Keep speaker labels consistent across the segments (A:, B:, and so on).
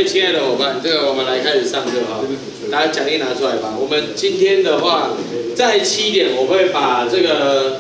A: 位亲爱的伙伴，这个我们来开始上课哈，大家讲义拿出来吧。我们今天的话，在7点我会把这个，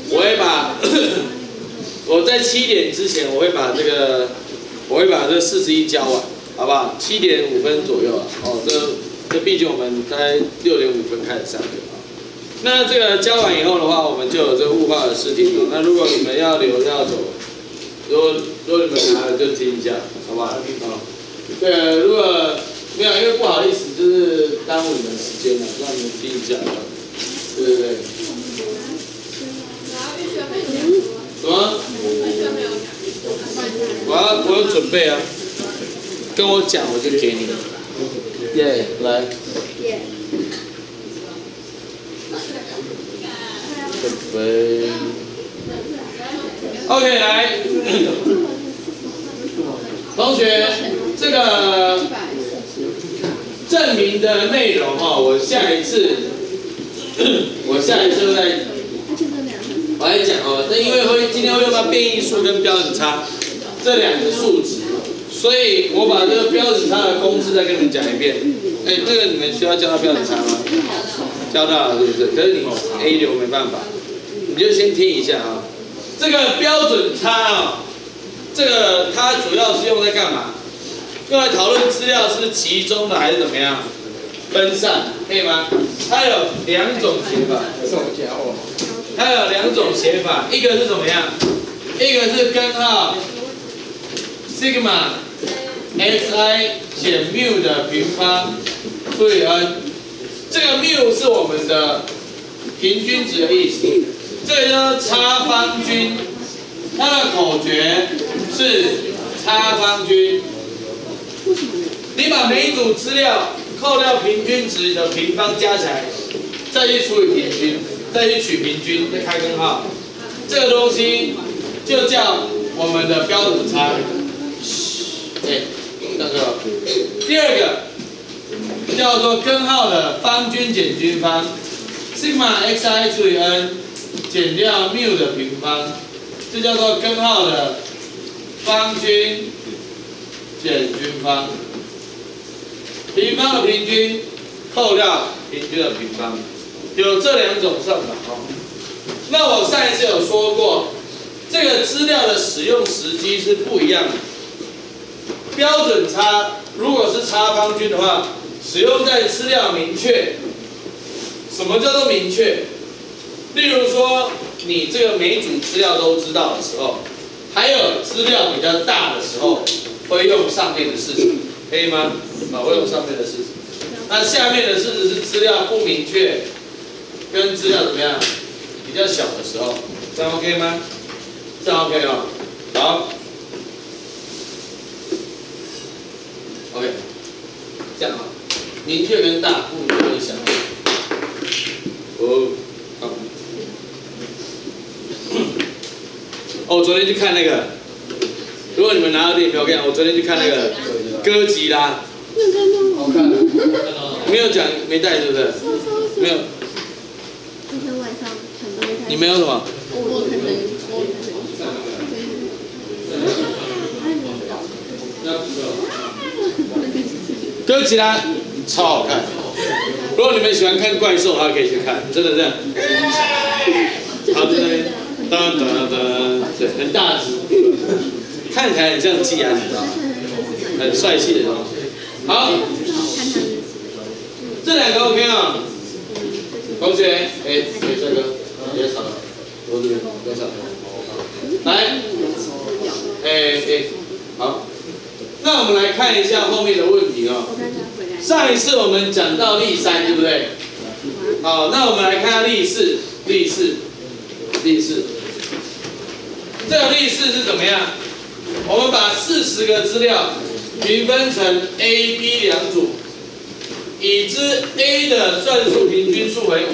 A: 我在7点之前我会把这个41教完，好不好？7点5分左右啊。哦，这毕竟我们在6点5分开始上课啊。那这个教完以后的话，我们就有这个物化的试题了。那如果你们要留要走，如果你们拿了就听一下，好不好？好。对，如果没有，因为不好意思，就是耽误你们时间了，让你们听一下，对不对？什么？我有准备啊，跟我讲我就给你。耶，来。准备。OK， 来。同学，这个证明的内容哈，我下一次再我来讲哦。那因为今天会用到变异数跟标准差这2个数值，所以我把这个标准差的公式再跟你们讲一遍。哎，这个你们需要教到标准差吗？教到了是不是？可是你 A 流没办法，你就先听一下啊。这个标准差啊。这个它主要是用在干嘛？用来讨论资料是集中的还是怎么样分散，可以吗？它有2种写法。它有2种写法，一个是怎么样？一个是根号 sigma xi 减 mu 的平方除以 n， 这个 mu 是我们的平均值的意思，这个叫差方均。它的口诀是差方均。你把每一组资料扣掉平均值的平方加起来，再去除以平均，再去取平均，再开根号，这个东西就叫我们的标准差。那个第2个叫做根号的方均减均方 ，sigma xi 除以 n 减掉 mu 的平方。这叫做根号的方均减均方，平方的平均扣掉平均的平方，有这2种算法哦。那我上一次有说过，这个资料的使用时机是不一样的。标准差如果是差方均的话，使用在资料明确。什么叫做明确？例如说，你这个每组资料都知道的时候，还有资料比较大的时候，会用上面的式子，可以吗？会用上面的式子。那下面的式子是资料不明确，跟资料怎么样比较小的时候，这样 OK 吗？这样 OK 哦。好 ，OK， 这样啊，明确跟大，不明确跟小。好。哦，我昨天去看那个，如果你们拿到电影票，我跟你讲，我昨天去看那个哥吉拉，好看的，没有讲没带是不是？没有。
B: 今天晚上很多人。
A: 你没有什么？
B: 我可能。
A: 哥吉拉超好看，如果你们喜欢看怪兽的话，可以去看，真的这样。好，在那边，噔噔噔，对，很大只，看起来很像鸡啊，你知道吗？很帅气的东西。好，这2个 OK 啊。同学，哎，帅哥，别吵了，我这边别吵了。来，好。那我们来看一下后面的问题哦。上一次我们讲到例3，对不对？好，那我们来看下例4。这个例4是怎么样？我们把40个资料平分成 A、B 2组，已知 A 的算术平均数为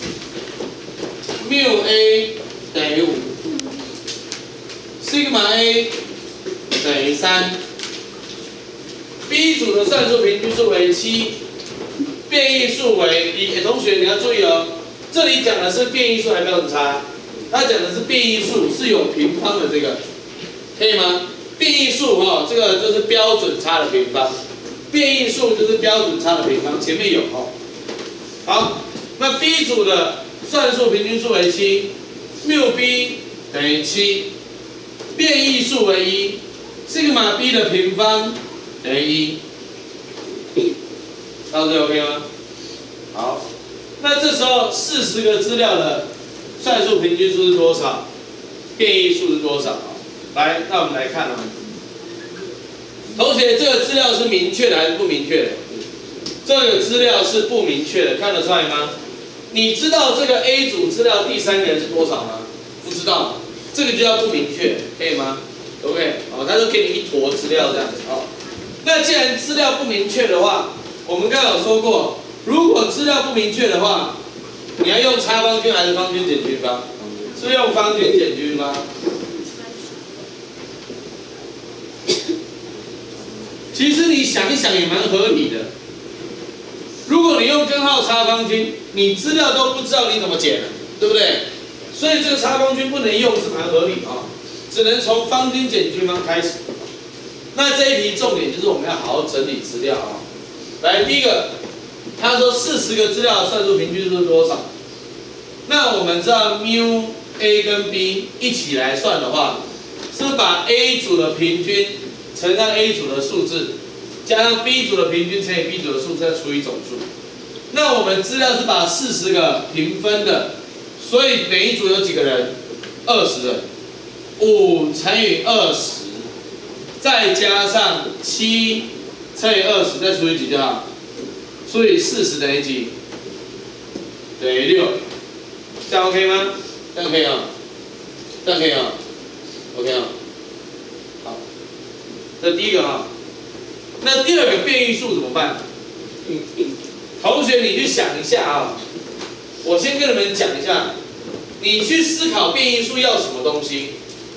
A: 5 ，mu A 等于5 ，sigma A 等于3。B 组的算术平均数为7，变异数为1。同学你要注意哦，这里讲的是变异数还是标准差？它讲的是变异数，是有平方的这个，可以吗？变异数这个就是标准差的平方。 变异数就是标准差的平方，前面有哦。好，那 B 组的算术平均数为7，μB 等于7，变异数为1，σ B 的平方等于1，到这 OK 吗？好，那这时候40个资料的算术平均数是多少？变异数是多少？来，那我们来看啊。同学，这个资料是明确的还是不明确的？这个资料是不明确的，看得出来吗？你知道这个 A 组资料第3个人是多少吗？不知道，这个就叫不明确，可以吗？可不可以？哦，他就给你一坨资料这样子哦。那既然资料不明确的话，我们刚刚有说过，如果资料不明确的话，你要用差方均还是方均减均方？是用方均减均方。其实你想一想也蛮合理的。如果你用根号差方均，你资料都不知道你怎么减了，对不对？所以这个差方均不能用是蛮合理的啊，只能从方均减均方开始。那这一题重点就是我们要好好整理资料啊。来，第一个，他说40个资料的算术平均数是多少？那我们知道 μA 跟 B 一起来算的话，是把 A 组的平均乘上 A 组的数字，加上 B 组的平均乘以 B 组的数字，再除以总数。那我们资料是把40个平分的，所以每一组有几个人？20人。5乘以20，再加上7乘以20，再除以几就好？除以40等于几？等于6。这样 OK 吗？这样可以啊，这样可以啊 ，OK 啊。好，这第一个啊。那第二个变异数怎么办？同学，你去想一下啊。我先跟你们讲一下，你去思考变异数要什么东西。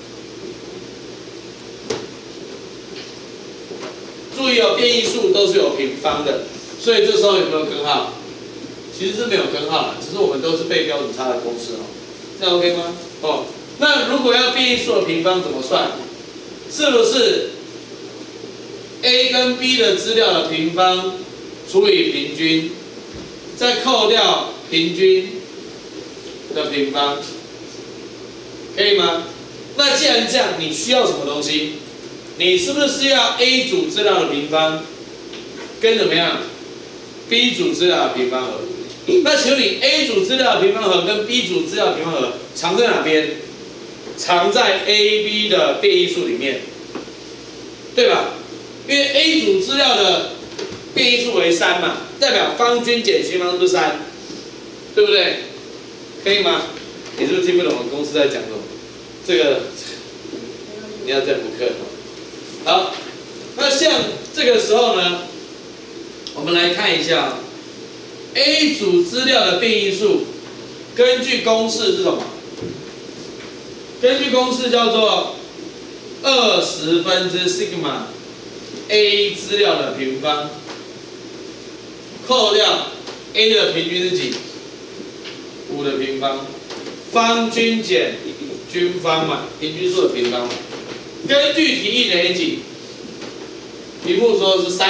A: 注意哦，变异数都是有平方的，所以这时候有没有根号？其实是没有根号的，只是我们都是背标准差的公式哦。这样 OK 吗？哦，那如果要变异数的平方怎么算？是不是 A 跟 B 的资料的平方除以平均，再扣掉平均的平方，可以吗？那既然这样，你需要什么东西？你是不是要 A 组资料的平方跟怎么样 B 组资料的平方和？那请问你 A 组资料的平方和跟 B 组资料的平方和藏在哪边？藏在 A、B 的变异数里面，对吧？因为 A 组资料的变异数为3嘛，代表方均减均方是不是3？对不对？可以吗？你是不是听不懂公司在讲什么？这个你要再补课。好，那像这个时候呢，我们来看一下 A 组资料的变异数，根据公式是什么？根据公式叫做20分之 σ A 资料的平方，扣掉 A 的平均是几？5的平方，方均减均方嘛，平均数的平方嘛。根据题意等于几？题目说是3。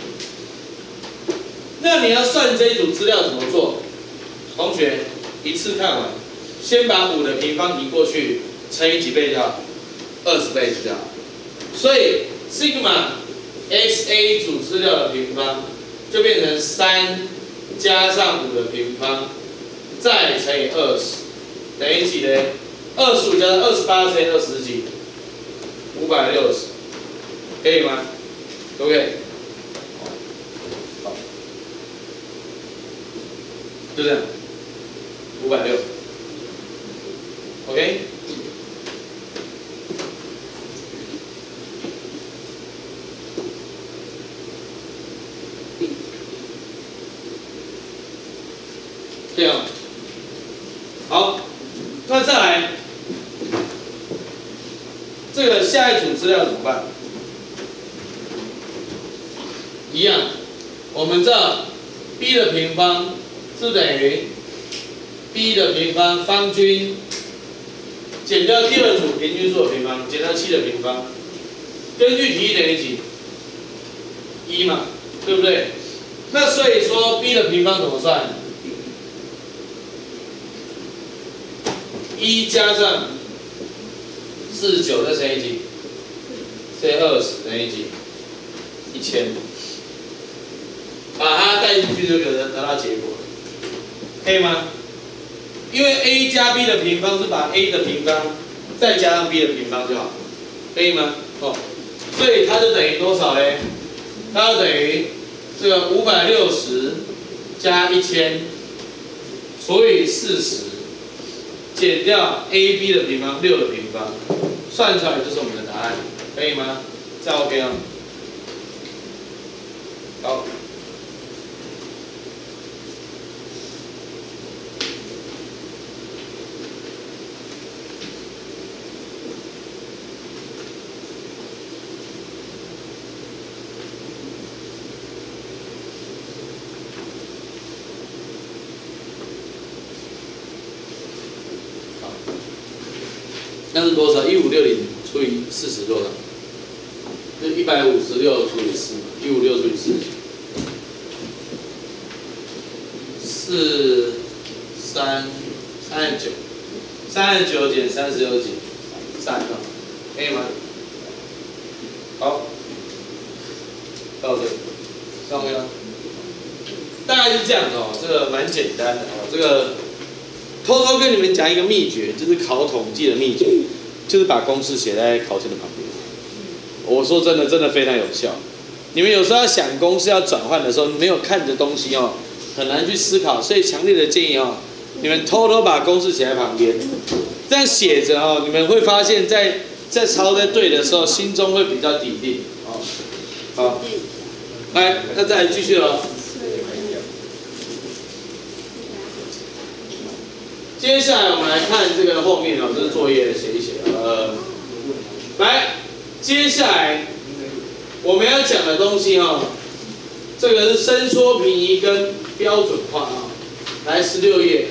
A: 那你要算这一组资料怎么做？同学一次看完，先把5的平方移过去，乘以几倍就好？20倍就好。所以 σ XA 组资料的平方就变成3加上5的平方，再乘以20，等于几呢？25加上28乘以20是几？560，可以吗？可不可以？好，就这样，560 ，OK。这样，好，那再来，这个下一组资料怎么办？一样，我们知道 b 的平方是等于 b 的平方方均减掉第二组平均数的平方，减掉7的平方，根据题意等于几？1嘛， 对不对？那所以说 b 的平方怎么算？1加上49再乘以几？乘以20乘以几？1000。把它带进去就可能得到结果了，可以吗？因为 a 加 b 的平方是把 a 的平方再加上 b 的平方就好，可以吗？哦，所以它就等于多少嘞？它就等于这个560加1000除以40，减掉 ab 的平方6的平方，算出来就是我们的答案，可以吗？这样 OK 吗？好。那是多少？1560除以40多少？就156除以4嘛，156除以4，39减36减3，可以吗？好，到这里，上面了。大概是这样的哦，这个蛮简单的哦，这个。偷偷跟你们讲一个秘诀，就是考统计的秘诀，就是把公式写在考卷的旁边。我说真的，真的非常有效。你们有时候要想公式要转换的时候，没有看的东西哦，很难去思考，所以强烈的建议哦，你们偷偷把公式写在旁边，这样写着哦，你们会发现在抄在对的时候，心中会比较笃定。哦，好，来，那再来继续了。接下来我们来看这个后面哦，这是作业写一写。来，接下来我们要讲的东西哦，这个是伸缩平移跟标准化啊。来，16页。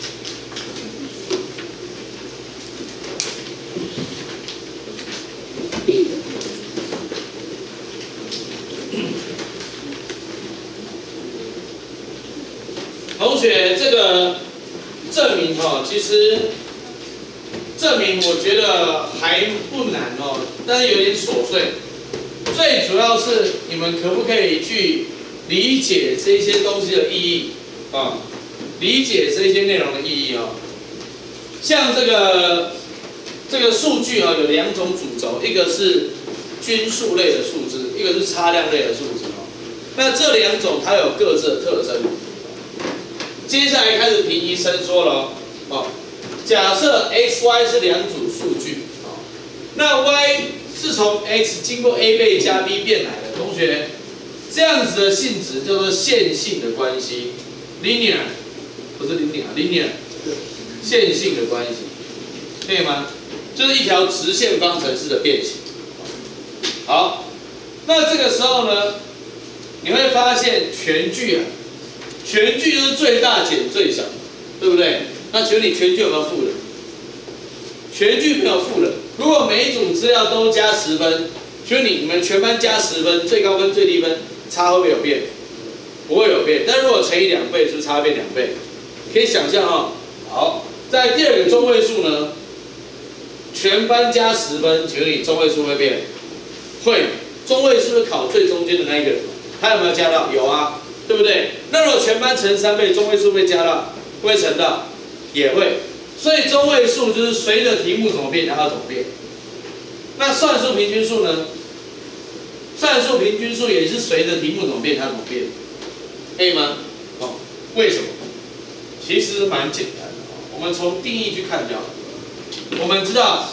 A: 同学，这个。证明哦，其实证明我觉得还不难哦，但是有点琐碎。最主要是你们可不可以去理解这些东西的意义啊？理解这些内容的意义啊？像这个数据啊，有2种主轴，一个是均数类的数字，一个是差量类的数字哦。那这2种它有各自的特征。接下来开始平移伸缩了哦。假设 x、y 是2组数据，哦，那 y 是从 x 经过 a 倍加 b 变来的。同学，这样子的性质叫做线性的关系 ，linear， 不是 linear， 线性的关系，可以吗？就是一条直线方程式的变形。好，那这个时候呢，你会发现全句啊。全句就是最大减最小，对不对？那请问你全句有没有负的？全句没有负的。如果每一组资料都加10分，请问你们全班加10分，最高分、最低分差会不会有变？不会有变。但如果乘以2倍，是不是差变2倍？可以想象哦。好，在第2个中位数呢，全班加10分，请问你中位数会变？会。中位数是考最中间的那一个人，他有没有加到？有啊。对不对？那如果全班乘3倍，中位数被加到，会不会乘到？也会。所以中位数就是随着题目怎么变，它要怎么变。那算术平均数呢？算术平均数也是随着题目怎么变，它怎么变，可以吗？哦，为什么？其实蛮简单的哦。我们从定义去看就好。我们知道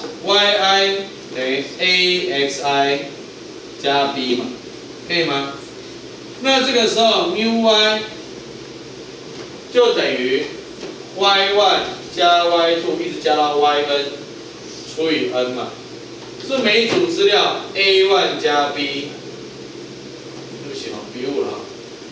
A: yi 等于 axi 加 b 嘛，可以吗？那这个时候 μy 就等于 y1 加 y2 一直加到 yn 除以 n 嘛，是每一组资料 a1 加 b， 对不起哦，笔误了哈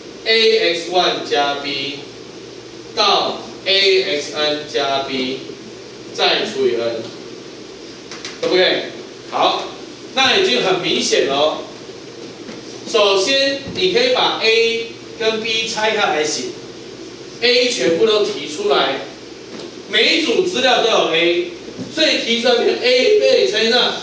A: ，ax1 加 b 到 axn 加 b 再除以 n， 可不可以？好，那已经很明显了哦。 首先你可以把 A 跟 B 拆开来写 ，A 全部都提出来，每一组资料都有 A， 所以提出来变 A 被乘上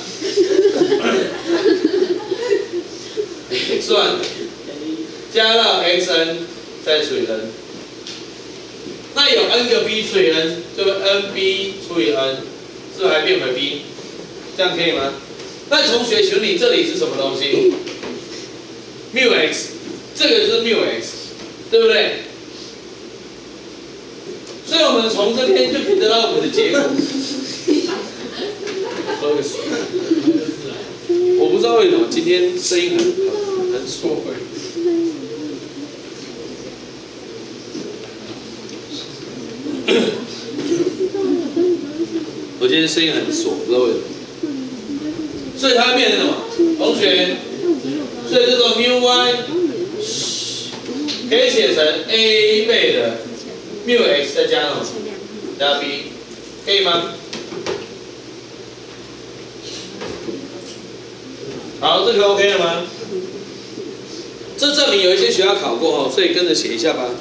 A: 算加到 xn 再除以 n， 那有 n 个 b 除以 n， 就会 nb 除以 n， 是不是还变回 b？ 这样可以吗？那同学，请问你这里是什么东西 ？μx， 这个就是 μx， 对不对？所以我们从这边就可以得到我们的结果。喝个水。我不知道为什么今天声音很错。我今天声音很锁，不知道为什么。所以它会变成什么？同学，所以这个 μy 可以写成 a 倍的 μx 再加什么？加 b， 可以吗？好，这个 OK 了吗？这证明有一些学校考过哦，所以跟着写一下吧。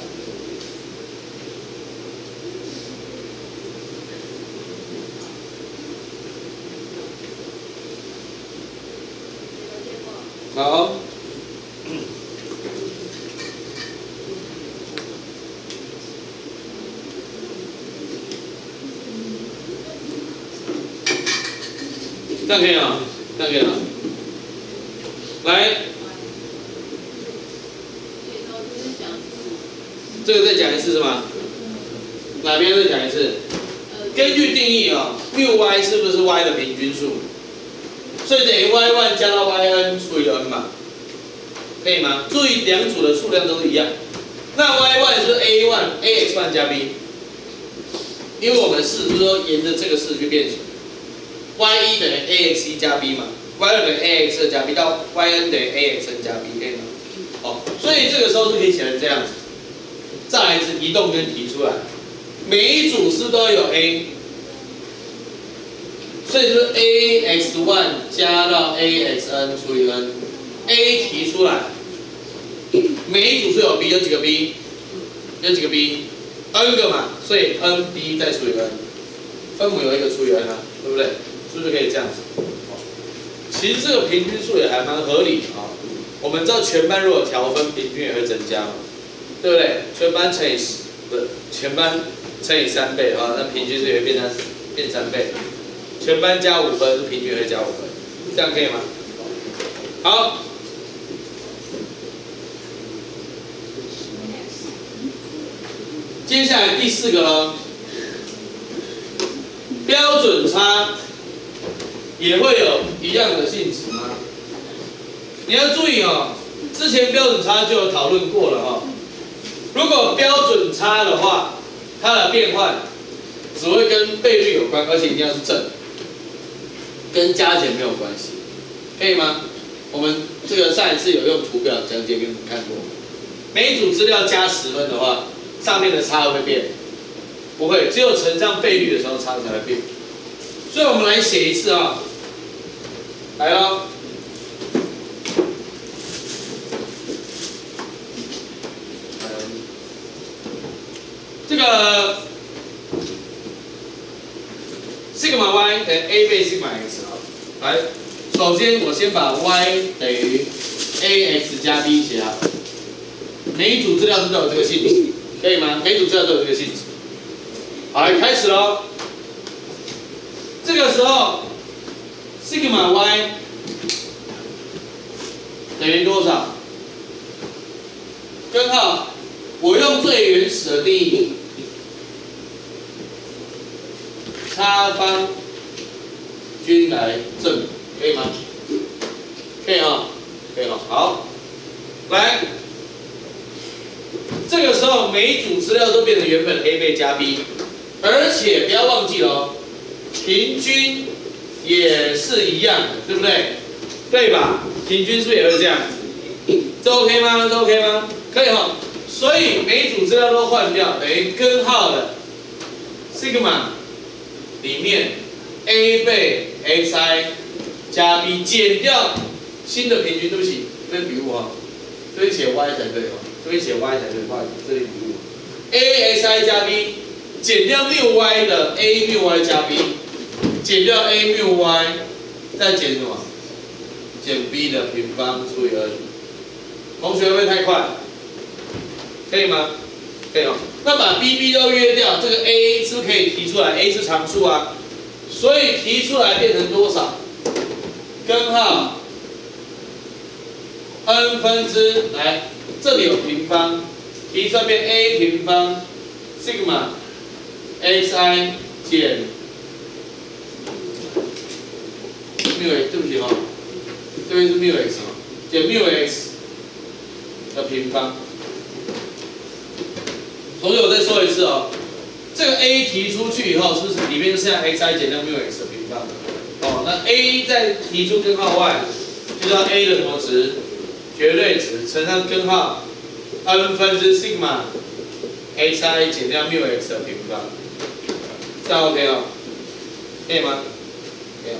A: 好，这样可以啊，这样可以啊。来，这个再讲一次是吗？哪边再讲一次？根据定义啊，μy 是不是 y 的平均数？所以等于 y1 加到 yn 除以 n 嘛，可以吗？注意两组的数量都是一样。那 y1 是 a1 加 b， 因为我们是不是说沿着这个式去变形 ？y1 等于 ax1 加 b 嘛 ，y2 等于 ax2 加 b 到 yn 等于 axn 加 b， 可以吗？哦，所以这个时候是可以写成这样子。再来一次移动跟提出来，每一组是都有 a。所以就是 ax1 加到 axn 除以 n，a 提出来，每一组是有 b， 有几个 b？ 有几个 b？n 个嘛，所以 nb 再除以 n， 分母有一个除以 n 啊，对不对？是不是可以这样子？其实这个平均数也还蛮合理啊。我们知道全班如果调分，平均也会增加嘛，对不对？全班乘以10，不是全班乘以3倍啊，那平均数也会变3倍。全班加5分，平均会加5分，这样可以吗？好，接下来第4个咯，标准差也会有一样的性质吗？你要注意哦，之前标准差就有讨论过了哈。如果标准差的话，它的变换只会跟倍率有关，而且一定要是正。跟加减没有关系，可以吗？我们这个上一次有用图表讲解给你们看过。每一组资料加10分的话，上面的差会不会变？不会，只有乘上倍率的时候差才会变。所以我们来写一次啊，来咯。这个 sigma y 等于 a 倍 sigma x 啊。来，首先我先把 y 等于 ax 加 b 写好。每一组资料都有这个性质，可以吗？每一组资料都有这个性质。好，来开始喽。这个时候 sigma y 等于多少？根号，我用最原始的定义。差方均来证明，可以吗？可以哈，可以哈。好，来，这个时候每一组资料都变成原本 a 倍加 b， 而且不要忘记了，平均也是一样的，对不对？对吧？平均是不是也会这样？这 OK 吗？这 OK 吗？可以哈。所以每一组资料都换掉，等于根号的 sigma 里面 a 倍 xi 加 b 减掉新的平均，对不起这笔误哈，这边写 y 才对哦，这边写 y 才对，不好意思，这里笔误。a xi 加 b 减掉谬 y 的 a 谬 y 加 b， 减掉 a 谬 y， 再减什么？减 b 的平方除以2。同学会不会太快？可以吗？可以哦。那把 b 都约掉，这个 a 是不是可以提出来 ？a 是常数啊，所以提出来变成多少？根号 n 分之来，这里有平方，提出来变 a 平方 sigma xi 减缪 x， 对不起哦，这边是缪 x 哦，减缪 x 的平方。同学，我再说一次哦，这个 a 提出去以后，是不是里面剩下 xi 减掉缪 x 的平方？哦，那 a 再提出根号 y， 就叫 a 的什么值？绝对值乘上根号 n 分之 sigma xi 减掉缪 x 的平方，这样 OK 哦？可以吗？可以。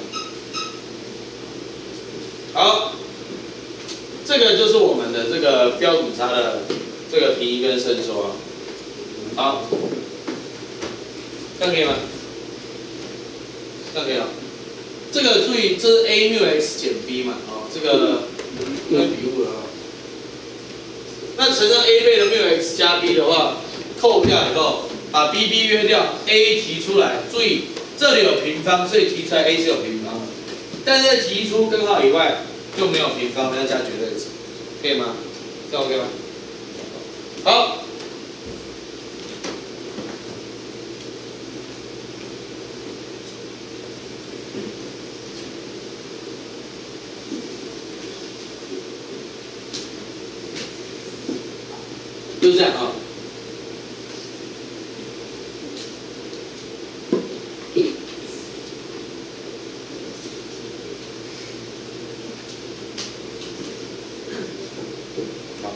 A: 好，这个就是我们的这个标准差的这个题跟伸缩啊。好，这样可以吗？这样可以啊。这个注意，这是 a 缪 x 减 b 嘛，哦，这个因为笔误了啊。那乘上 a 倍的缪 x 加 b 的话，扣掉以后，把 b 约掉 ，a 提出来，注意这里有平方，所以提出来 a 是有平方的，但是在提出根号以外就没有平方，要加绝对值，可以吗？这样 OK 吗？好。就这样啊。好。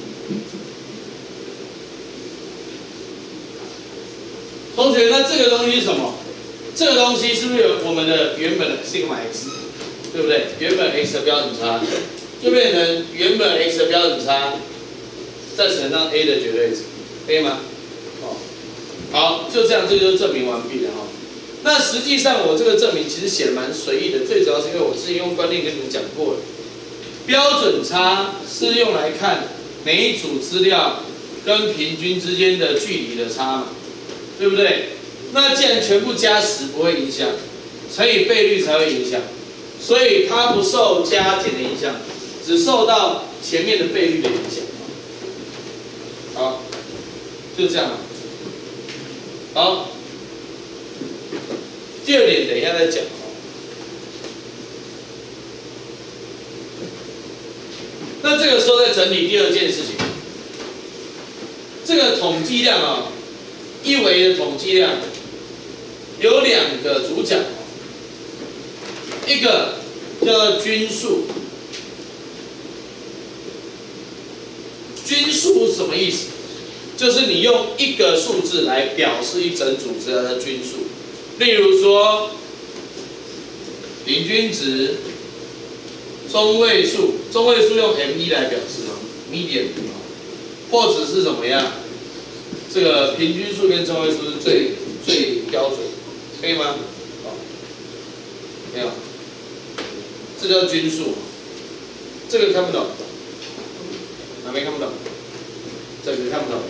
A: 同学，那这个东西是什么？这个东西是不是有我们的原本的 sigma x， 对不对？原本 x 的标准差，就变成原本 x 的标准差。再乘上 a 的绝对值，可以吗？哦，好，就这样，这就证明完毕了哈。那实际上我这个证明其实写的蛮随意的，最主要是因为我之前用观念跟你们讲过了，标准差是用来看每一组资料跟平均之间的距离的差嘛，对不对？那既然全部加10不会影响，乘以倍率才会影响，所以它不受加减的影响，只受到前面的倍率的影响。好，就这样。好，第二点等一下再讲。那这个时候再整理第二件事情，这个统计量啊，一维的统计量有2个主角，一个叫做均数。均数是什么意思？就是你用一个数字来表示一整组资料的均数。例如说，平均值、中位数，中位数用 M1 来表示哦 ，median， 或者是怎么样？这个平均数跟中位数是最标准，可以吗？好，没有，这叫均数，这个看不懂。哪边看不懂？这个看不懂。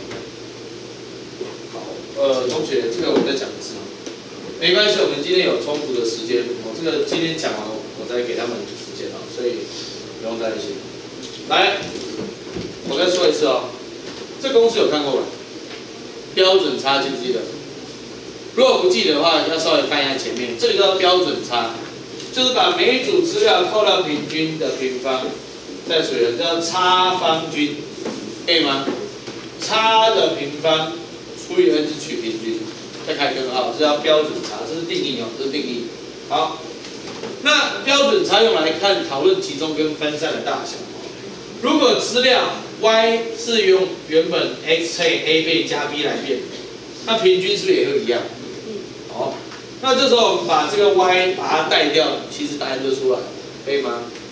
A: 好，同学，这个我再讲一次啊，没关系，我们今天有充足的时间，我这个今天讲完，我再给他们时间啊，所以不用担心。来，我再说一次哦，这公式有看过吗？标准差记不记得？如果不记得的话，要稍微翻一下前面，这个叫标准差，就是把每一组资料扣到平均的平方。再说一个叫差方均，可以吗？差的平方除以 n 是取平均，再开根号，这叫标准差，这是定义哦，这是定义。好，那标准差用来看讨论集中跟分散的大小。如果资料 y 是用原本 x 乘以 a 倍加 b 来变，那平均是不是也会一样？好，那这时候我们把这个 y 把它带掉，其实答案就出来了，可以吗？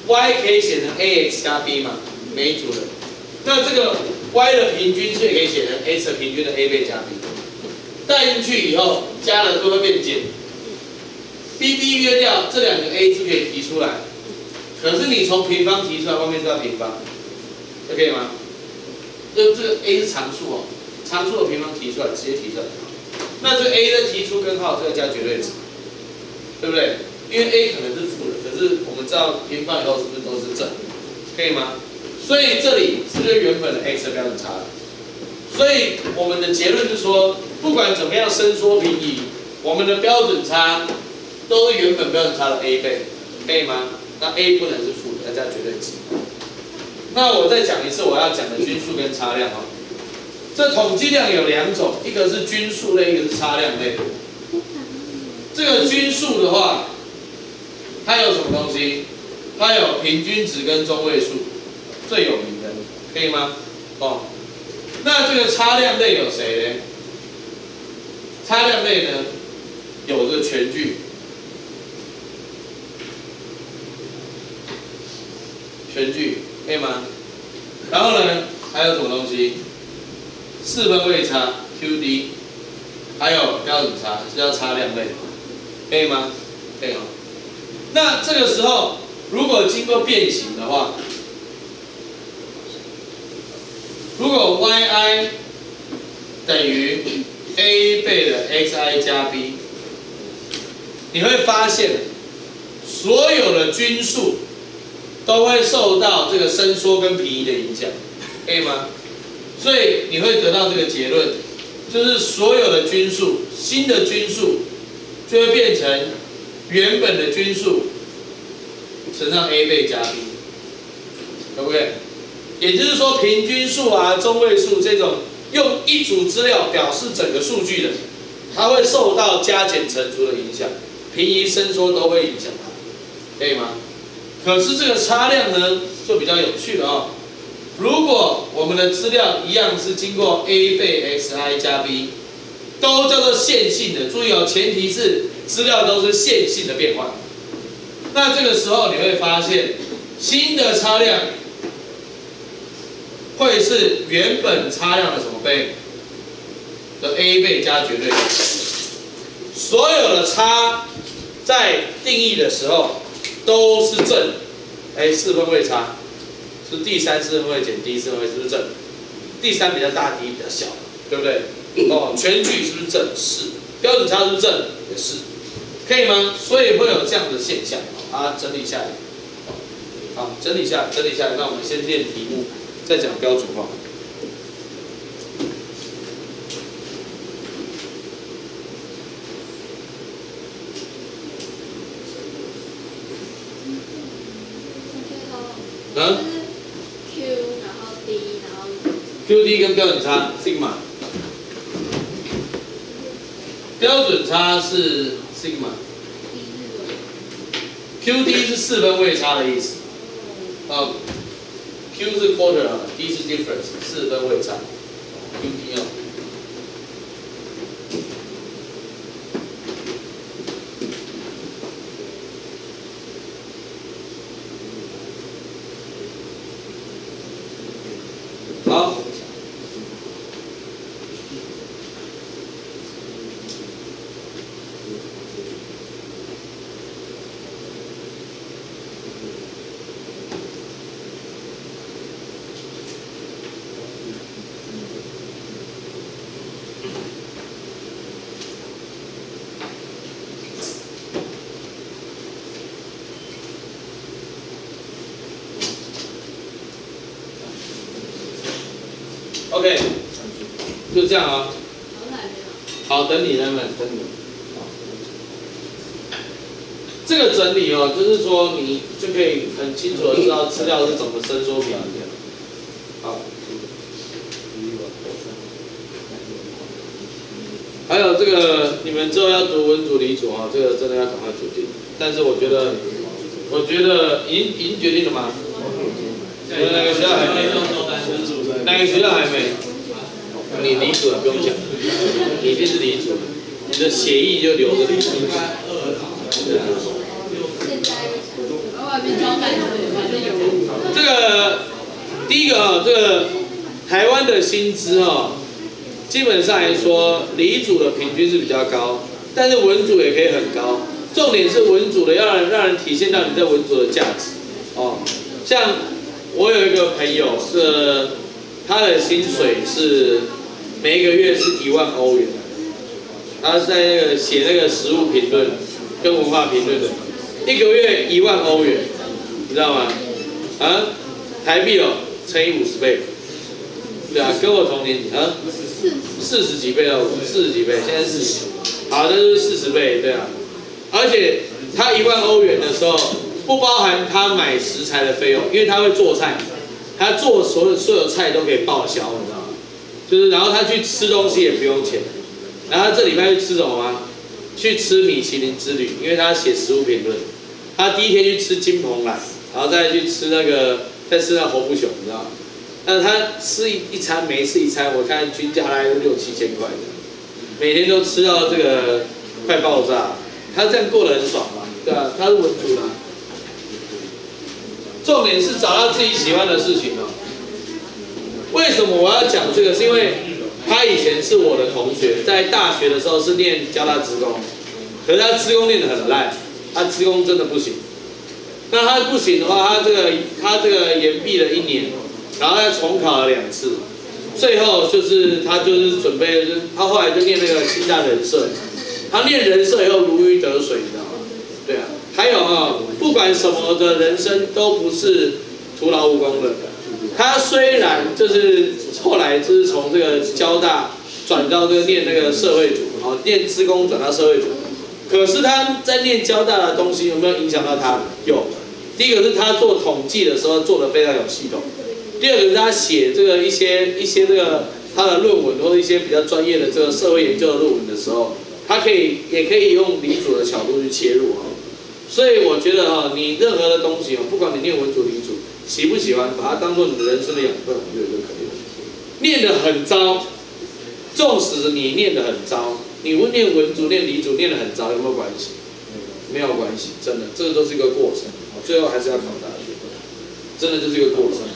A: y 可以写成 ax 加 b 嘛，每一组的。那这个 y 的平均所以可以写成 x 的平均的 a 倍加 b。带进去以后，加了都会变减。b 约掉，这两个 a 是可以提出来。可是你从平方提出来，外面是要平方，这可以吗？这个 a 是常数哦，常数的平方提出来，直接提出来。那这个 a 的提出根号，这个加绝对值，对不对？因为 a 可能是负的，可是我们知道平方以后是不是都是正？可以吗？所以这里是不是原本的 x 的标准差了？所以我们的结论是说，不管怎么样伸缩平移，我们的标准差都是原本标准差的 a 倍，可以吗？那 a 不能是负的，要加绝对值。那我再讲一次我要讲的均数跟差量哈。这统计量有两种，一个是均数类，一个是差量类。这个均数的话，它有什么东西？它有平均值跟中位数，最有名的，可以吗？哦，那这个差量类有谁呢？差量类呢，有这个全句，全句可以吗？然后呢，还有什么东西？四分位差 QD， 还有标准差，是叫差量类，可以吗？可以哦。那这个时候，如果经过变形的话，如果 yi 等于 a 倍的 xi 加 b， 你会发现所有的均数都会受到这个伸缩跟平移的影响，可以吗？所以你会得到这个结论，就是所有的均数，新的均数就会变成原本的均数乘上 a 倍加 b， 可不可以？也就是说，平均数啊、中位数这种用一组资料表示整个数据的，它会受到加减乘除的影响，平移、伸缩都会影响它，可以吗？可是这个差量呢，就比较有趣了哦。如果我们的资料一样是经过 a 倍 xi 加 b， 都叫做线性的，注意哦，前提是资料都是线性的变化。那这个时候你会发现，新的差量会是原本差量的什么倍？的 a 倍加绝对值。所有的差在定义的时候都是正，四分位差。是第三四分位减第一四分位是不是正？第三比较大，第一比较小，对不对？哦，全句是不是正？是。标准差是不是正？也是。可以吗？所以会有这样的现象。好，整理下来。好，整理下来。那我们先练题目，再讲标准化。QD 跟标准差 sigma， 标准差是 sigma，QD 是四分位差的意思。Q 是 quarter 啊 ，D 是 difference， 四分位差。QD 哦。好。OK， 就这样啊。好，等你们，等你。这个整理哦，就是说你就可以很清楚的知道资料是怎么伸缩平移的。好。还有这个，你们之后要读文组、理组啊，这个真的要赶快决定。但是我觉得已经决定了吗？你们哪个学校还没？哪个学校还没？你理组了，不用讲，你一定是理组，你的协议就留着理组。
B: 现在外面招待反正有。
A: 这个第一个啊，这个台湾的薪资啊，基本上来说，理组的平均是比较高，但是文组也可以很高。重点是文组的要让人体现到你在文组的价值哦。像我有一个朋友，他的薪水是每一个月是1万欧元，他是在那个写那个实务评论跟文化评论的，一个月1万欧元，你知道吗？啊，台币哦，乘以50倍，对啊，跟我同年啊，40几倍哦，40几倍，现在40，好，那就是40倍，对啊。而且他1万欧元的时候，不包含他买食材的费用，因为他会做菜，他做所有菜都可以报销，你知道吗？就是然后他去吃东西也不用钱，然后他这礼拜去吃什么吗？去吃米其林之旅，因为他写食物评论，他第一天去吃金蓬莱，然后再去吃再吃那侯不雄，你知道吗？但他吃一餐，每一次一餐，我看均价大概都6、7千块的，每天都吃到这个快爆炸。他这样过得很爽嘛，对啊，他是文组的。重点是找到自己喜欢的事情哦。为什么我要讲这个？是因为他以前是我的同学，在大学的时候是念交大资工，可是他资工念得很烂，他资工真的不行。那他不行的话，他这个延毕了1年，然后再重考了2次，最后他准备，他后来就念那个清大人社。他念人社以后如鱼得水，你知道吗？对啊，还有啊，不管什么的人生都不是徒劳无功的。他虽然后来从这个交大转到念那个社会组，念资工转到社会组，可是他在念交大的东西有没有影响到他？有。第一个是他做统计的时候做得非常有系统，第二个是他写这个一些这个他的论文或者一些比较专业的这个社会研究的论文的时候。他也可以用理组的角度去切入哈，所以我觉得你任何的东西不管你念文组、理组，喜不喜欢，把它当做你的人生的养分，我觉得就可以了。念得很糟，纵使你念得很糟，你会念文组、念理组念得很糟，有没有关系？没有关系，真的，这个都是一个过程，最后还是要考大学，真的就是一个过程。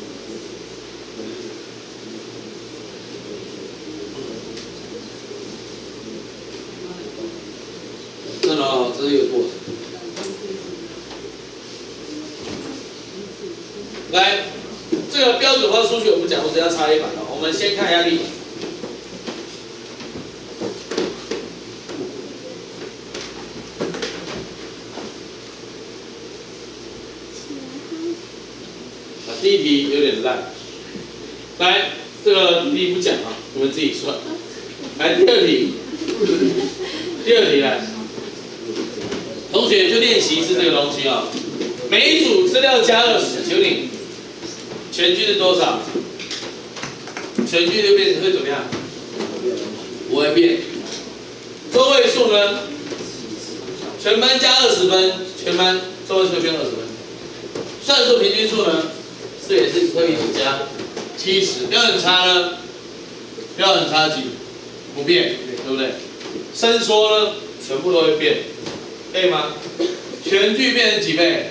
A: 这是一个过程。来，这个标准化数据我们讲过，只要插一版了。我们先看一下例本。第一题有点烂。来，这个题不讲啊，你们自己算。来，第二题。第二题来。同学就练习是这个东西啊，每一组资料加20，请问你全句是多少？全句就会怎么样？不会变。中位数呢？全班加20分，全班中位数变20分。算术平均数呢？这也是可以加70。标准差呢？标准差几？不变，对不对？伸缩呢？全部都会变。可以吗？全句变成几倍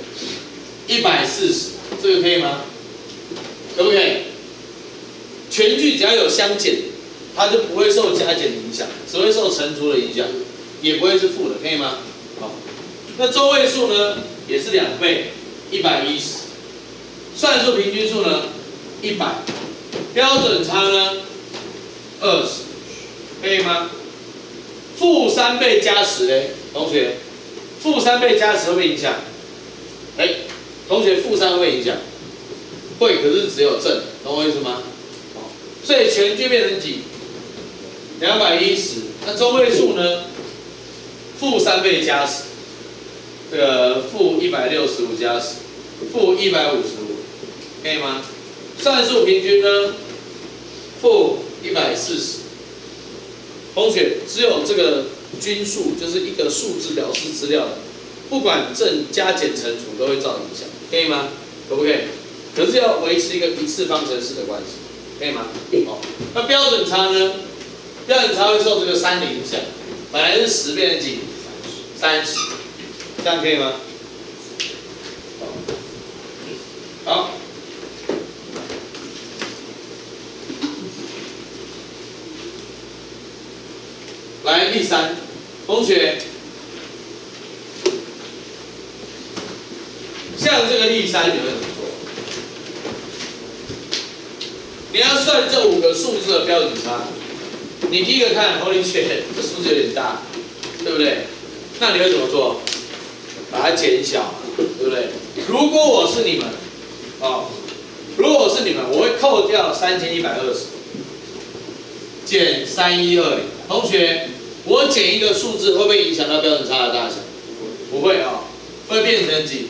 A: ？140，这个可以吗？可不可以？全句只要有相减，它就不会受加减的影响，只会受乘除的影响，也不会是负的，可以吗？好，那中位数呢，也是2倍，110。算术平均数呢，100。标准差呢，20，可以吗？负3倍加10嘞。同学，负3倍加10会不会影响？同学，负3会不会影响？会，可是只有正，懂我意思吗？所以全句变成几？210。那中位数呢？负3倍加10，这个负165加10，负155，可以吗？算术平均呢？负140。同学，只有这个均数就是一个数字表示资料的，不管正加减乘除都会造影响，可以吗？可不可以？可是要维持一个一次方程式的关系，可以吗？好，那标准差呢？标准差会受这个3的影响，本来是10变成几？30。 这样可以吗？好。来例3，同学，像这个例3，你会怎么做？你要算这5个数字的标准差。你第一个看 Holy shit， 这数字有点大，对不对？那你会怎么做？把它减小，对不对？如果我是你们，如果我是你们，我会扣掉3120，减3120。同学，我减一个数字会不会影响到标准差的大小？不会会变成几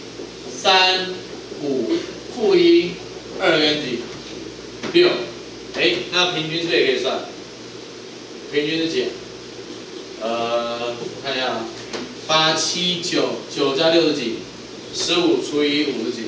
A: ？3、5、-1、2跟几？6。那平均是不是也可以算？平均是几？我看一下8、7、9，9加6是几？15除以5是几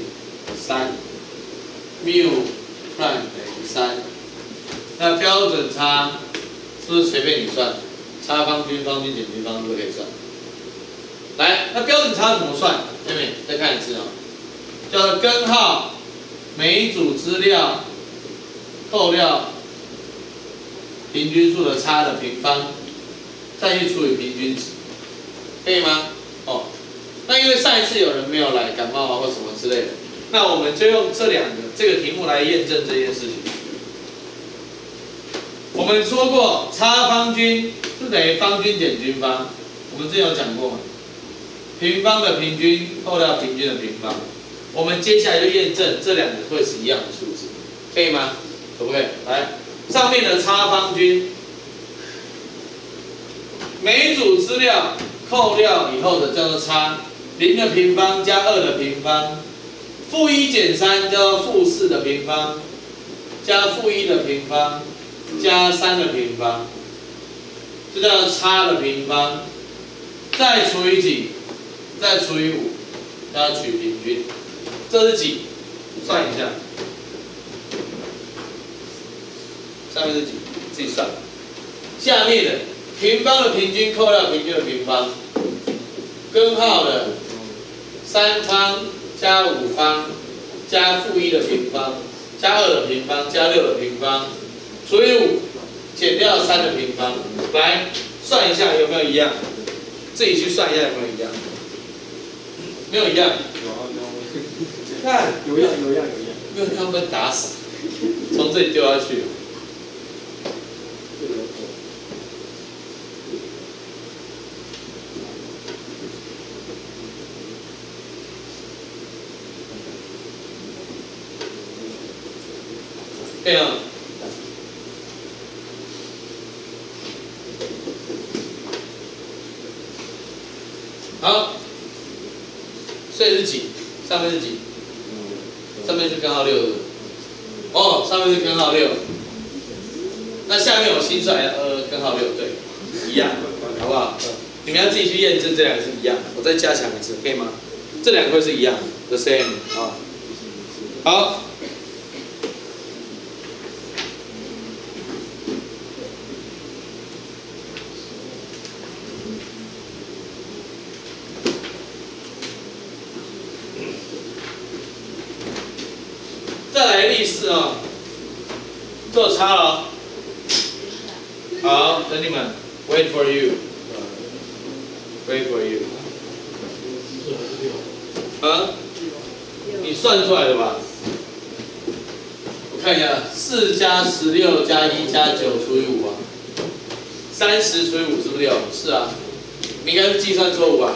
A: ？3。mu prime 等于3。那标准差是不是随便你算？差方均、方均、减均方都可以算。来，那标准差怎么算？妹妹再看一次叫做根号每一组资料扣掉平均数的差的平方，再去除以平均值，可以吗？那因为上一次有人没有来，感冒或什么之类的，那我们就用这个题目来验证这件事情。我们说过，差方均是等于方均减均方，我们之前有讲过吗？平方的平均扣掉平均的平方，我们接下来就验证这2个会是一样的数字，可以吗？可不可以？来，上面的差方均，每组资料扣掉以后的叫做差，0的平方加2的平方，-1减3叫做-4的平方，加-1的平方，加3的平方，这叫做差的平方，再除以几？再除以5，要取平均，这是几？算一下，上面是几？自己算。下面的平方的平均扣掉平均的平方，根号的3方加5方加-1的平方加2的平方加6的平方除以5，减掉3的平方，来算一下有没有一样？自己去算一下有没有一样？没有一样。看，
C: 有样。
A: 没有要被打死，从这里丢下去。对啊。好，所以是几？上面是几？上面是根号6的。上面是根号6。那下面我新出来的根号6，对，一样，好不好？你们要自己去验证这2个是一样。我再加强一次，可以吗？这2个会是一样的 ，the same 好。再来例4做差了。好，等你们 ，wait for you。Wait for you。你算出来的吧？我看一下，4加16加1加9除以530除以5是不是6？是啊，你应该是计算错误吧？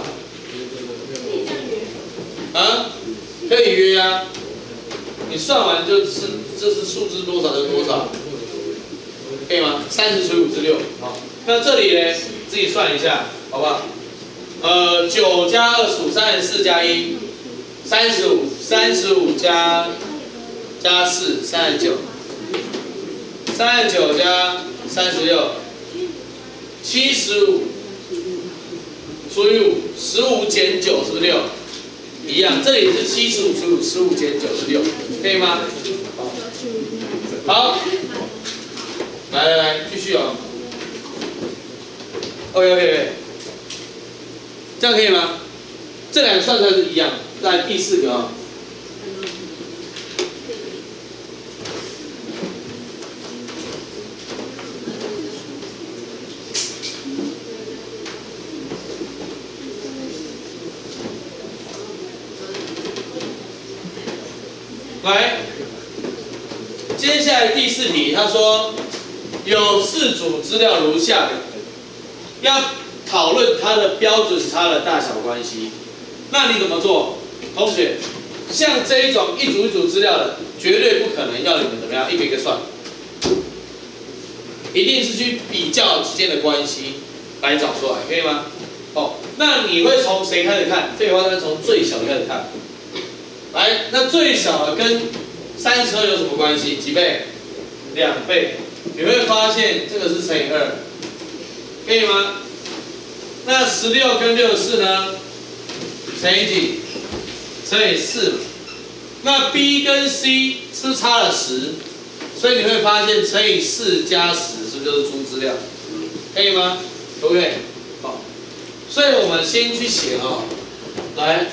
A: 可以约啊。你算完就是这是数字多少就多少，可以吗？30除以5是6。好，那这里呢，自己算一下，好不好？9加25 34加1 35加4 39 39加36 75除以5 15减9是不是6？一样，这里是75除以5 15减9是6，可以吗？好，来，继续OK，这样可以吗？ 这两个算出来是一样。在第4个啊。来，接下来第4题，他说有4组资料如下表，要讨论它的标准差的大小关系。那你怎么做？同学，像这一种一组一组资料的，绝对不可能要你们怎么样一个一个算，一定是去比较之间的关系来找出来，可以吗？哦，那你会从谁开始看？废话，当然从最小开始看。来，那最小的跟32有什么关系？几倍？2倍。你会发现这个是乘以2，可以吗？那16跟64呢？乘以几？乘以4。那 B 跟 C 是不是差了10？所以你会发现乘以4加10是不是就是出资料？可以吗？可不可以？好，所以我们先去写哦，来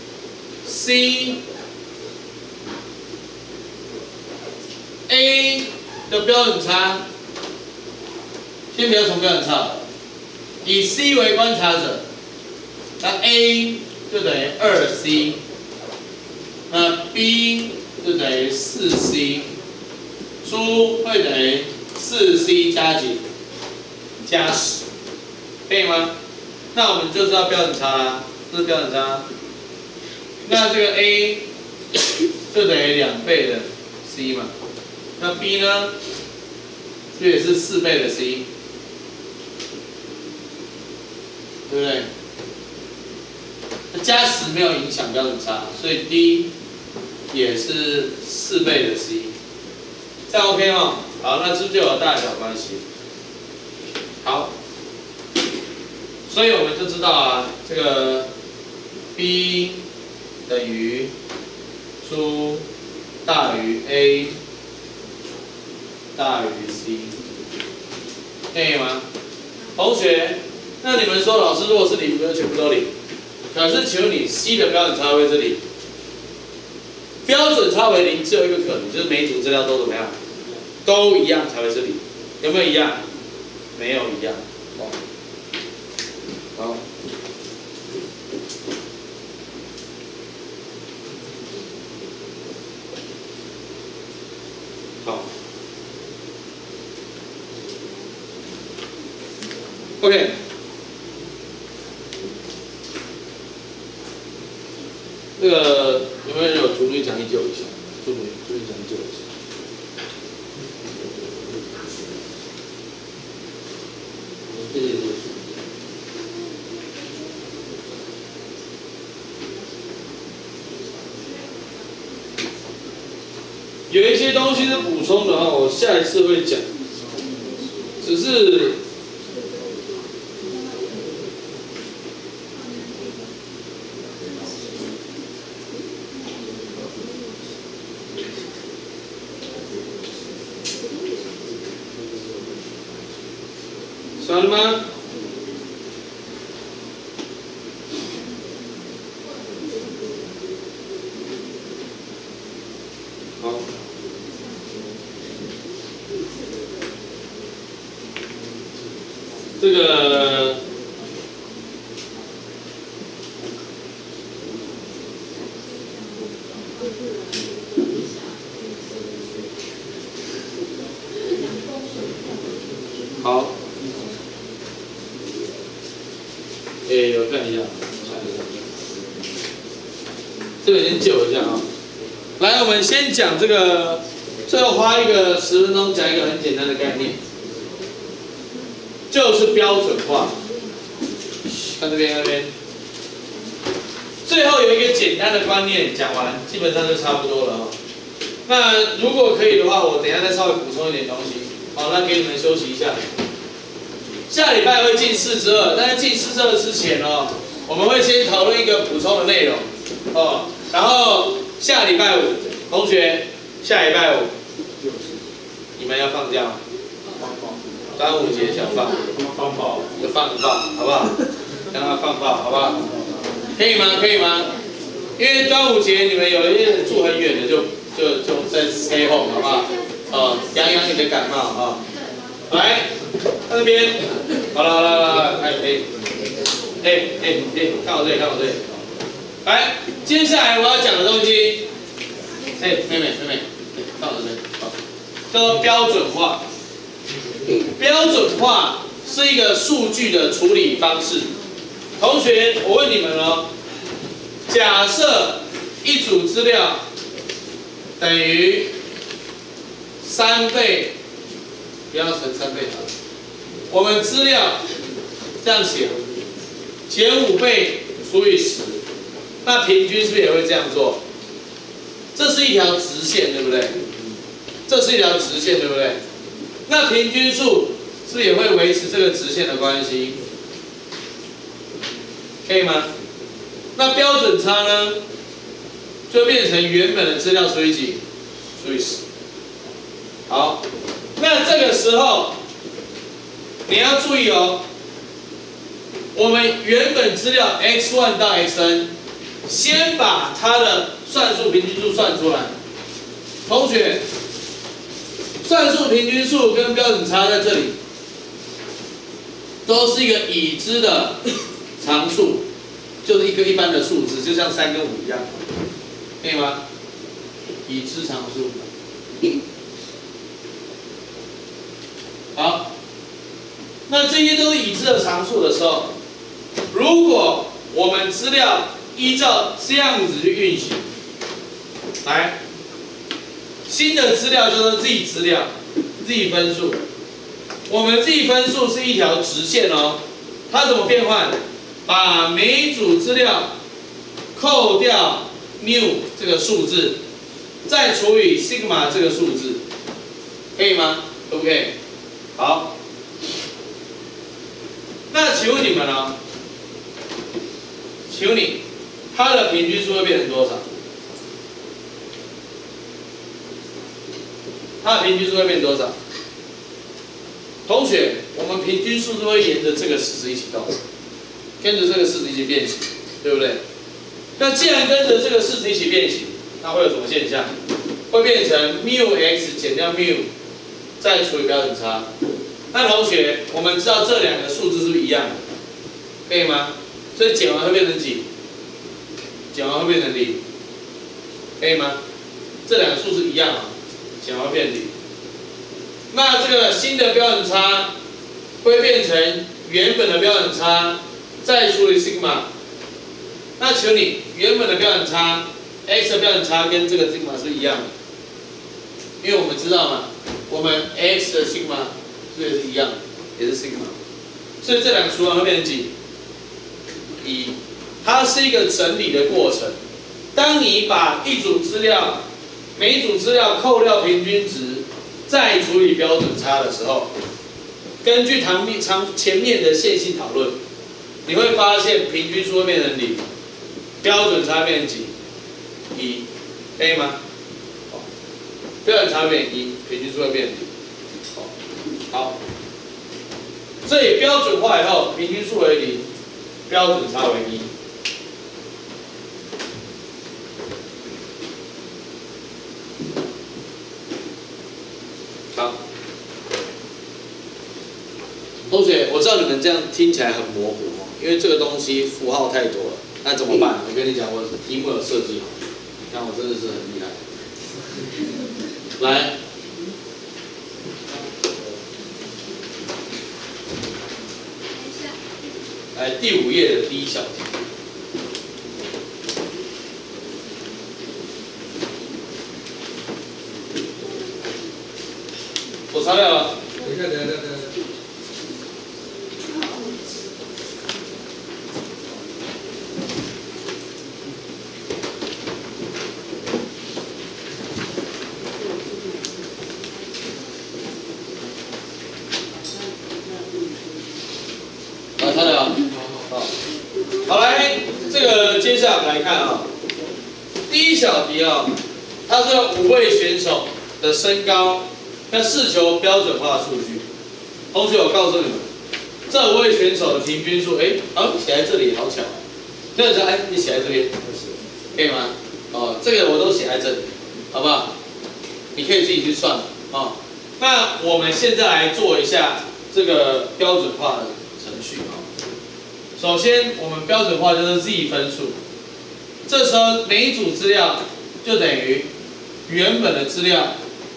A: C。A 的标准差，先不要从标准差，以 C 为观察者，那 A 就等于2C， 那 B 就等于4C， 出会等于4C 加几？加10，可以吗？那我们就知道标准差啦，这是标准差。那这个 A 就等于2倍的 C 嘛。那 B 呢？这也是4倍的 C， 对不对？那加10没有影响标准差，所以 D 也是4倍的 C， 这样 OK 吗？好，那是不是就有大小关系？好，所以我们就知道啊，这个 B 等于出大于 A。大于 C， 可以吗？同学，那你们说老师如果是零，不就全部都零？可是请问你 C 的标准差会是零？标准差为零，只有一个可能，就是每组资料都怎么样？都一样才会是零。有没有一样？没有一样。哦，好。好。OK， 那个有没有人有主女讲义救一下？主女讲义救一下。谢谢。有一些东西是补充的话，我下一次会讲，只是。算了吗？好。这个好。我看一下，这个先救一下啊。来，我们先讲这个，最后花一个10分钟讲一个很简单的概念，就是标准化。看这边那边，最后有一个简单的观念讲完，基本上就差不多了啊。那如果可以的话，我等一下再稍微补充一点东西。好，那给你们休息一下。下礼拜会进4之2，但是进4之2之前哦，我们会先讨论一个补充的内容哦，然后下礼拜5，同学，下礼拜5，你们要放假吗？端午节想放，放爆，就放一放，好不好？让他放爆，好不好？ 可以吗？可以吗？因为端午节你们有一些住很远的，就在 stay home 好不好？养养你的感冒啊。来，那边，好了，看我这里，看我这里。来，接下来我要讲的东西，妹妹，看我这里，好，叫做标准化。标准化是一个数据的处理方式。同学，我问你们哦，假设一组资料等于3倍，不要乘3倍好了，我们资料这样写，减5倍除以10，那平均是不是也会这样做？这是一条直线，对不对？这是一条直线，对不对？那平均数是不是也会维持这个直线的关系？可以吗？那标准差呢，就变成原本的资料除以几？除以10。好，那这个时候你要注意哦，我们原本资料 x1 到 xn， 先把它的算术平均数算出来。同学，算术平均数跟标准差在这里，都是一个已知的常数，就是一个一般的数字，就像3跟5一样，可以吗？已知常数。好，那这些都是已知的常数的时候，如果我们资料依照这样子去运行，来，新的资料叫做 z 资料 ，z 分数。我们 z 分数是一条直线哦，它怎么变换？把每组资料扣掉 mu 这个数字，再除以 sigma 这个数字，可以吗？可不可以？好，那请问你们呢？请问你，它的平均数会变成多少？它的平均数会变多少？同学，我们平均数都会沿着这个式子一起动，跟着这个式子一起变形，对不对？那既然跟着这个式子一起变形，那会有什么现象？会变成 mu x 减掉 mu， 再除以标准差。那同学，我们知道这两个数字是不是一样的？可以吗？所以减完会变成几？减完会变成0，可以吗？这两个数字一样啊，减完会变0。那这个新的标准差会变成原本的标准差，再除以 sigma。那请问你，原本的标准差 x 的标准差跟这个 sigma 是不是一样的？因为我们知道嘛，我们 x 的 sigma 是不是也是一样，也是 sigma， 所以这两个除完会变成几？1。它是一个整理的过程。当你把一组资料，每一组资料扣掉平均值，再除以标准差的时候，根据前面的线性讨论，你会发现平均数会变成0，标准差变成几？1，可以吗？标准差变1，平均数会变0。好，所以标准化以后，平均数为0，标准差为1。好，同学，我知道你们这样听起来很模糊哦，因为这个东西符号太多了，那怎么办？我跟你讲，我题目有设计好，你看我真的是很厉害。来，来第5页的第1小题。我查掉了。
C: 等一下。
A: 查掉了。好，来，这个接下来我们来看啊，第1小题啊，它是5位选手的身高。那试求标准化数据，同学，我告诉你们，这5位选手的平均数，写在这里好巧， 标准差，哎，你写在这边，可以吗？哦，这个我都写在这里，好不好？你可以自己去算哦。那我们现在来做一下这个标准化的程序啊。首先，我们标准化就是 z 分数，这时候每一组资料就等于原本的资料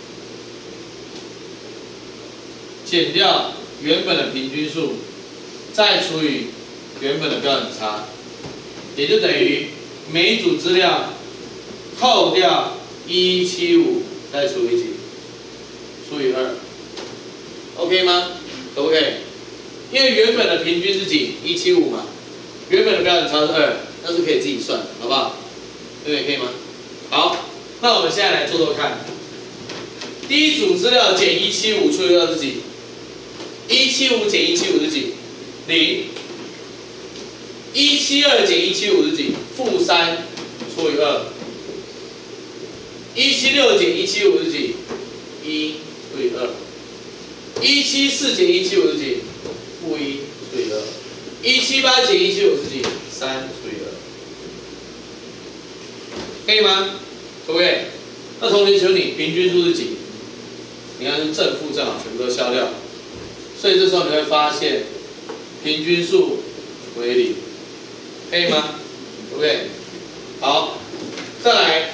A: 减掉原本的平均数，再除以原本的标准差，也就等于每一组资料扣掉175，再除以几？除以2 ，OK 吗？可不可以？因为原本的平均是几？175嘛，原本的标准差是2，那是可以自己算的，好不好？对不对？可以吗？好，那我们现在来做做看。第一组资料减175除以2是几？175减175是几？0。172减175是几？-3除以2。176减175是几？1除以2。174减175是几？-1除以2。178减175是几？3除以2。可以吗？可不可以？那同学求你平均数是几？你看是正负正好全部都消掉，所以这时候你会发现平均数为0，可以吗？可不可以？好，再来。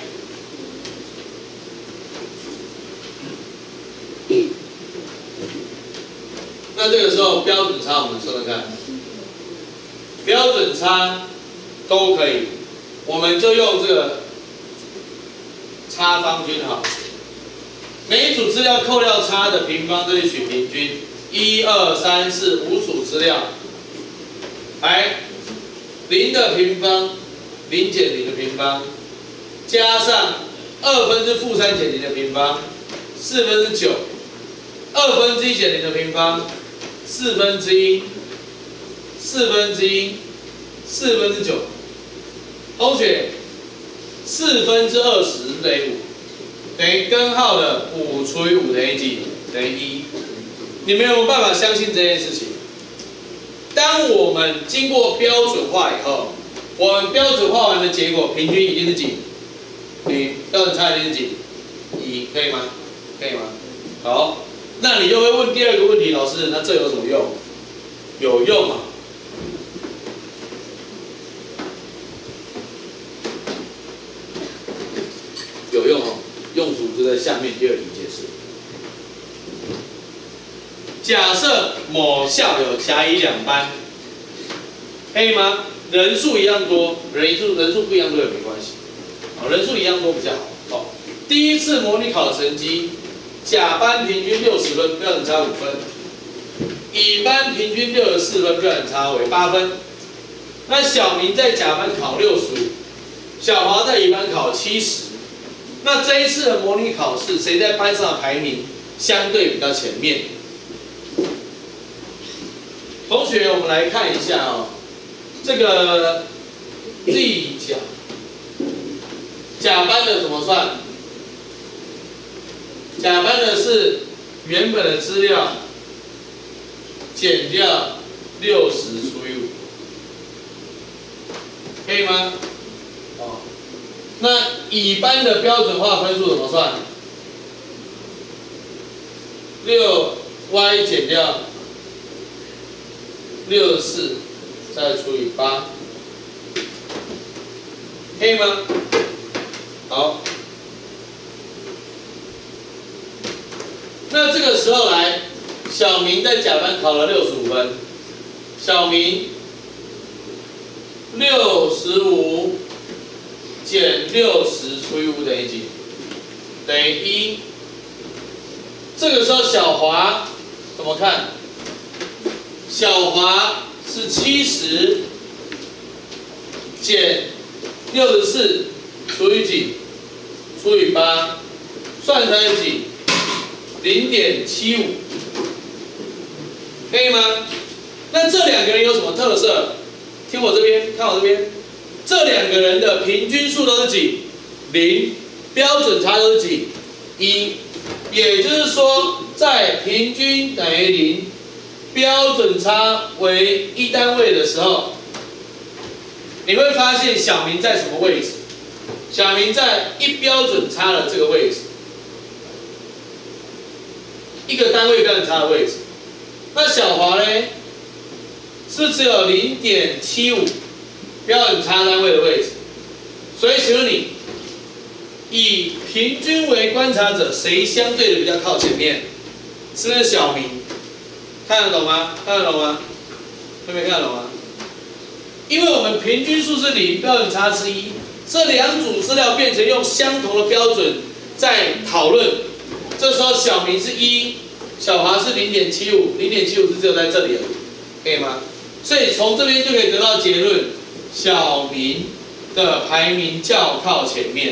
A: 那这个时候标准差我们算算看，标准差都可以，我们就用这个差方均好。每一组资料扣掉差的平方，这里取平均。1、2、3、4 5组资料，来0的平方，0减0的平方，加上2分之-3减0的平方，4分之9，2分之1减0的平方，4分之1，4分之1，4分之9。同学，4分之20等于5。等于根号的5除以5等于几？等于1。你们有没有办法相信这件事情？当我们经过标准化以后，我们标准化完的结果平均一定是几？0，标准差一定是几？1，可以吗？可以吗？好，那你就会问第二个问题，老师，那这有什么用？有用啊！有用哦。用途就在下面第2题解释。假设某校有甲、乙2班，可以吗？人数一样多，人数不一样多也没关系，人数一样多比较好。第一次模拟考成绩，甲班平均60分，标准差5分；乙班平均64分，标准差为8分。那小明在甲班考65，小华在乙班考70。那这一次的模拟考试，谁在班上的排名相对比较前面？同学，我们来看一下哦，这个 Z 甲班的怎么算？甲班的是原本的资料减掉60除以5，可以吗？那乙班的标准化分数怎么算？6y 减掉64，再除以8，可以吗？好，那这个时候来，小明在甲班考了65分，小明65减60除以5等于几？等于1。这个时候小华怎么看？小华是70减64除以几？除以8，算出来几？0.75，可以吗？那这两个人有什么特色？听我这边，看我这边。这两个人的平均数都是几？0，标准差都是几？1，也就是说，在平均等于0，标准差为1单位的时候， 你会发现小明在什么位置？小明在一标准差的这个位置，一个单位标准差的位置。那小华呢？是不是只有0.75标准差单位的位置？所以请问你，以平均为观察者，谁相对的比较靠前面？是不是小明？看得懂吗？看得懂吗？有没有看得懂吗？因为我们平均数是0，标准差是1，这两组资料变成用相同的标准在讨论。这时候小明是1，小华是0.75，0.75是只有在这里而已，可以吗？所以从这边就可以得到结论，小明的排名较靠前面，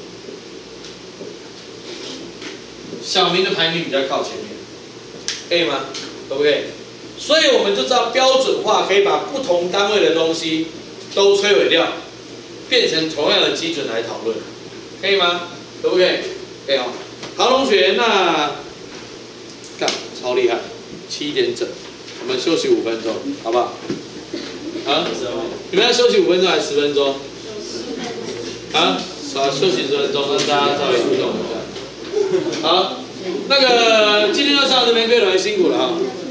A: 小明的排名比较靠前面，可以吗？可不可以？所以我们就知道标准化可以把不同单位的东西都摧毁掉，变成同样的基准来讨论，可以吗？可不可以？可以哦。好，同学，那干超厉害，7点整，我们休息5分钟，好不好？啊？你们要休息5分钟还是10分钟？啊？休息10分钟，让大家稍微互动一下。好，那个今天就上到这边，各位同学辛苦了啊。